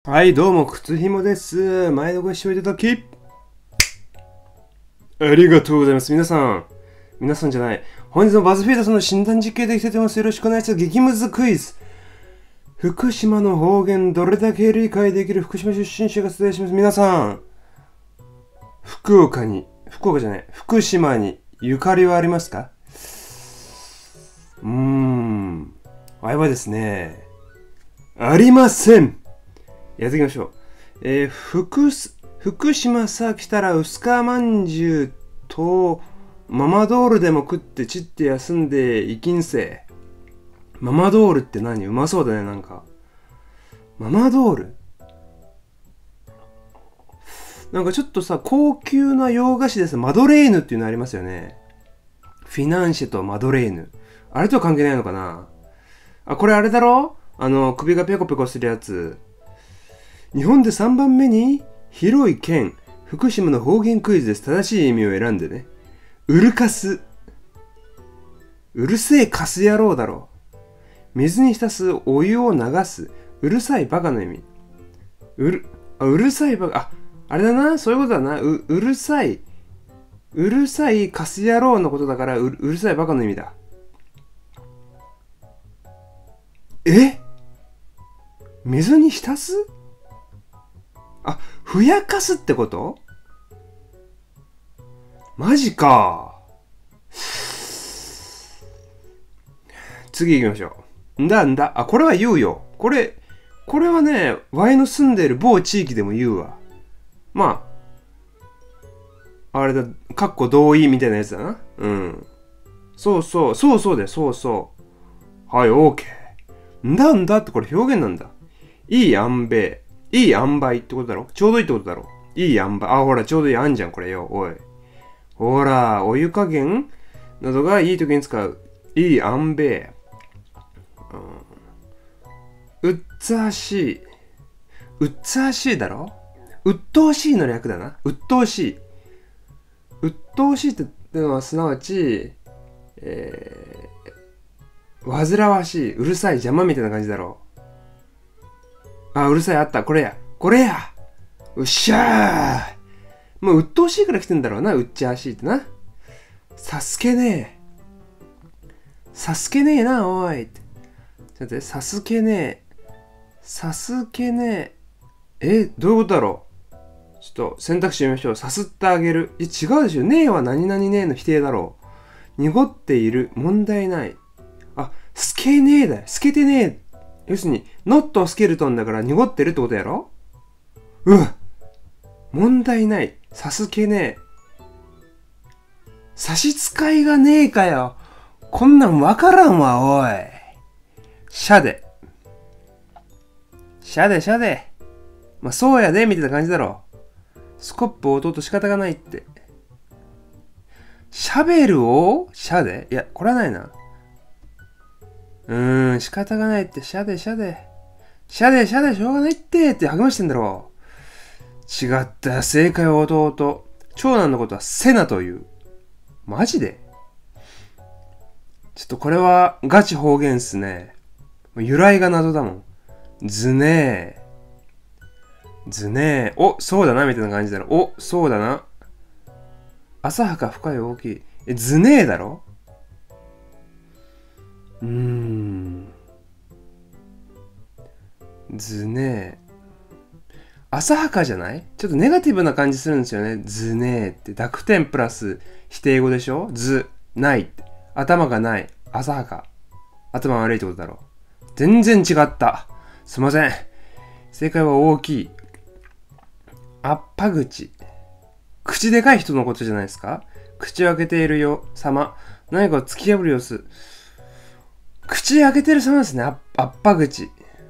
はい、どうも、靴ひもです。前のご視聴いただき、ありがとうございます。皆さんじゃない。本日のバズフィードさんの診断実験できてます。よろしくお願いします。激ムズクイズ。福島の方言、どれだけ理解できる福島出身者が出題します。皆さん、福島にゆかりはありますか？あれはですね、ありません。やっていきましょう。福島さ来たら薄皮まんじゅうとママドールでも食ってちって休んでいきんせ。ママドールって何？うまそうだね、なんか。ママドールなんかちょっとさ、高級な洋菓子です。マドレーヌっていうのありますよね。フィナンシェとマドレーヌ。あれとは関係ないのかな？あ、これあれだろ？首がペコペコするやつ。日本で3番目に広い県、福島の方言クイズです。正しい意味を選んでね。うるかす。うるせえカス野郎だろ。水に浸すお湯を流す。うるさいバカの意味。うるさいバカ、あれだな、そういうことだな。うるさいカス野郎のことだから、うるさいバカの意味だ。水に浸す？ふやかすってこと？マジか。次行きましょう。これは言うよ。これはね、ワイの住んでいる某地域でも言うわ。まあ、あれだ、かっこ同意みたいなやつだな。うん。そうだよ、そうそう。はい、OK。んだってこれ表現なんだ。いい塩梅ってことだろ？ちょうどいいってことだろ？いい塩梅。ほら、ちょうどいいあんじゃん、これよ。おい。ほら、お湯加減などがいい時に使う。いい塩梅。うっつあしいだろ？うっとうしいの略だな。うっとうしいってのはすなわち、煩わしい、うるさい、邪魔みたいな感じだろう。うるさい、あった。これや。うっしゃー。もう、うっとうしいから来てんだろうな。うっちゃーしいってな。サスケねえな、おいって。ちょっと待って、サスケねえ。どういうことだろう？ちょっと選択肢読みましょう。さすってあげる。違うでしょ。ねえは何々ねえの否定だろう。濁っている。問題ない。透けねえだよ。透けてねえ。要するに、ノットスケルトンだから濁ってるってことやろ？問題ない。さすけねえ。差し支えがねえかよ。こんなんわからんわ、おい。シャデ。まあ、そうやで、みたいな感じだろ。スコップを弟仕方がないって。シャベルをシャデ？いや、これはないな。仕方がないって、シャデ、しょうがないって励ましてんだろう。違った、正解は弟。長男のことはセナという。マジで？ちょっとこれはガチ方言っすね。由来が謎だもん。ずねえ。そうだな、みたいな感じだろ。そうだな。浅はか深い大きい。ずねえだろ？ずねえ。浅はかじゃない？ちょっとネガティブな感じするんですよね。ずねえって。濁点プラス否定語でしょ？ないって。頭がない。浅はか。頭悪いってことだろ。全然違った。すいません。正解は大きい。あっぱ口。口でかい人のことじゃないですか？口を開けているよ、様。何かを突き破る様子。口開けてる様ですね。あっぱ口。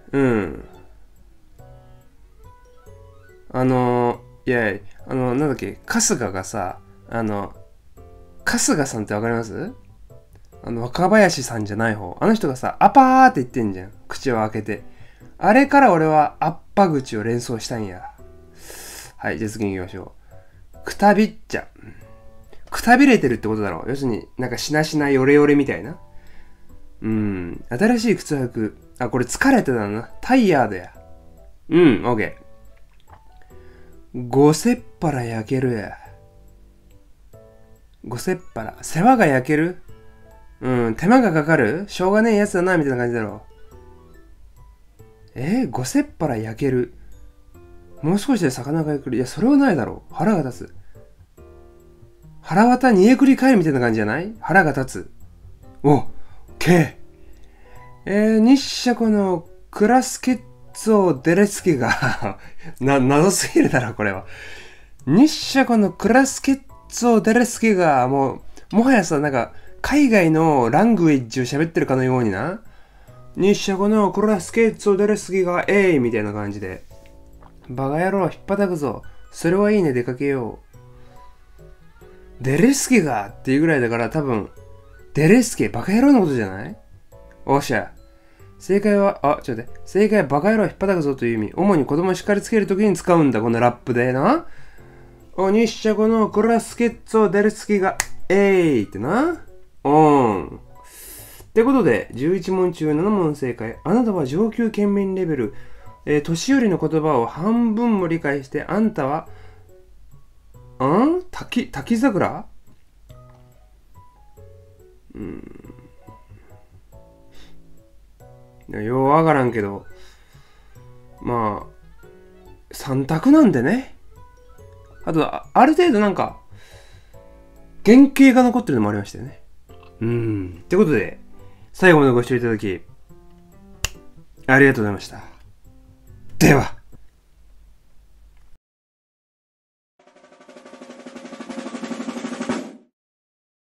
なんだっけ、春日がさ、春日さんってわかります？若林さんじゃない方。あの人がさ、アパーって言ってんじゃん。口を開けて。あれから俺はアッパ口を連想したんや。はい、じゃあ次行きましょう。くたびっちゃ。くたびれてるってことだろう。要するになんかしなしなヨレヨレみたいな。新しい靴履く。これ疲れてたな。タイヤードや。 うん、オッケー。ごせっぱら焼けるや。ごせっぱら。世話が焼ける。うん、手間がかかるしょうがねえやつだな、みたいな感じだろ。ごせっぱら焼ける。もう少しで魚が焼ける。いや、それはないだろう。腹が立つ。腹渡煮えくり返るみたいな感じじゃない？腹が立つ。お、け日社このクラスケッツォデレスケが謎すぎるだろ、これは。日社このクラスケッツォデレスケが、もはやさ、なんか、海外のラングエッジを喋ってるかのようにな。日社このクラスケッツォデレスケが、みたいな感じで。バカ野郎、引っ叩くぞ。それはいいね、出かけよう。デレスケがっていうぐらいだから多分、デレスケ、バカ野郎のことじゃない？おっしゃ。正解は、ちょっと待って。正解はバカ野郎引っ叩くぞという意味。主に子供を叱りつけるときに使うんだ、このラップでな。日社このクラスケッツォデレスケが、ってな。ってことで、11問中7問正解。あなたは上級県民レベル。年寄りの言葉を半分も理解して、あんたは、滝桜？ようわからんけど、まあ、3択なんでね。あと、ある程度なんか、原型が残ってるのもありましたよね。ってことで、最後までご視聴いただき、ありがとうございました。では。